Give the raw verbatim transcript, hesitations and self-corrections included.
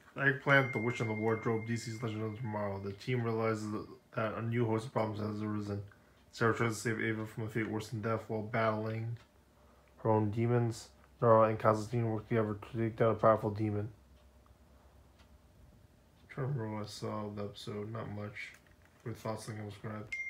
Eggplant, the Witch in the Wardrobe, D C's Legend of Tomorrow. The team realizes that a new host of problems has arisen. Sarah tries to save Ava from a fate worse than death while battling her own demons. Nora and Constantine work together to take down a powerful demon. I'm trying to remember what I saw of the episode, not much. Your thoughts, think I was described.